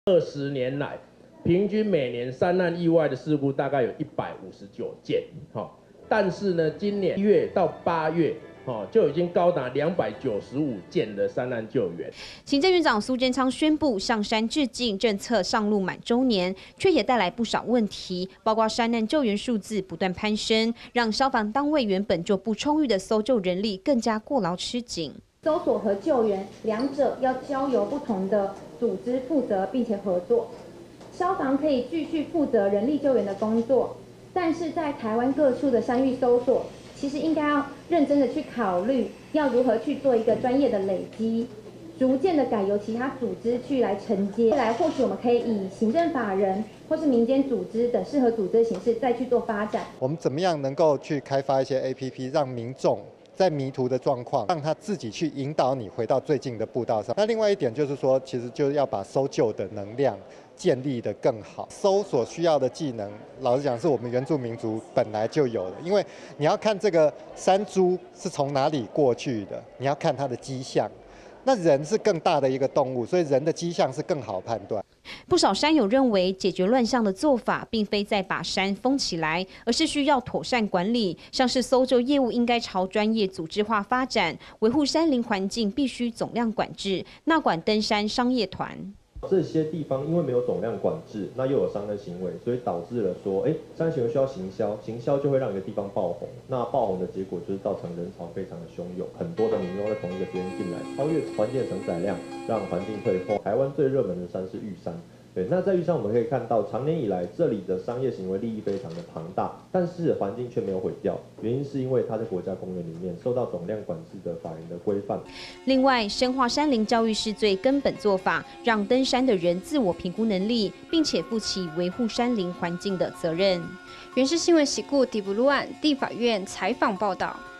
20年来，平均每年山难意外的事故大概有159件，但是呢，今年1月到8月。就已经高达295件的山难救援。 行政院长苏贞昌宣布上山致敬政策上路满周年，却也带来不少问题，包括山难救援数字不断攀升，让消防单位原本就不充裕的搜救人力更加过劳吃紧。 搜索和救援两者要交由不同的组织负责，并且合作。消防可以继续负责人力救援的工作，但是在台湾各处的山域搜索。其实应该要认真的去考虑，要如何去做一个专业的累积，逐渐的改由其他组织去来承接。未来或许我们可以以行政法人或是民间组织等适合组织的形式再去做发展。 我们怎么样能够去开发一些 APP， 让民众在迷途的状况，让他自己去引导你回到最近的步道上。那另外一点就是说，其实就是要把搜救的能量建立得更好。搜所需要的技能，老实讲是我们原住民族本来就有的，因为你要看这个山猪是从哪里过去的，你要看它的迹象。那人是更大的一个动物，所以人的迹象是更好判断。 不少山友认为，解决乱象的做法，并非在把山封起来，而是需要妥善管理。像是搜救业务应该朝专业组织化发展，维护山林环境必须总量管制，纳管登山商业团。 这些地方因为没有总量管制，那又有商业行为，所以导致了说，商业行为需要行销，行销就会让一个地方爆红。那爆红的结果就是造成人潮非常的汹涌，很多的民众在同一个时间进来，超越环境的承载量，让环境退化。台湾最热门的山是玉山。对，那在玉山我们可以看到，长年以来这里的商业行为利益非常的庞大，但是环境却没有毁掉，原因是因为它在国家公园里面受到总量管制的法源的规范。 另外，深化山林教育是最根本做法，让登山的人自我评估能力，并且负起维护山林环境的责任。 原视新闻喜故底部路案地法院采访报道。